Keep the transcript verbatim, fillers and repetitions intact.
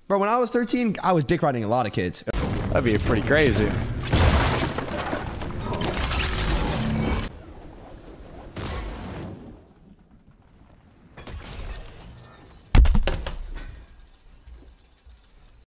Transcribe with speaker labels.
Speaker 1: Bro, when I was thirteen, I was dick riding a lot of kids.
Speaker 2: That'd be pretty crazy.